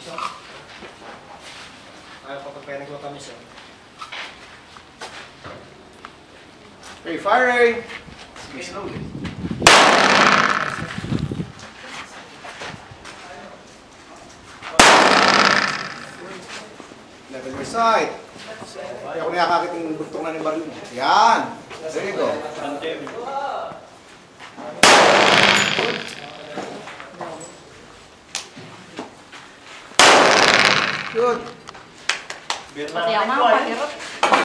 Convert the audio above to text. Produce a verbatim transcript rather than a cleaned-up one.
Ayaw pa pagpayanig ko kami siya. Okay, firing! Squeeze slowly. Level your sight. Kaya ako nakakakit yung bugtong na ni Barley. Yan! There you go. Good. Pati ako mga pahirap.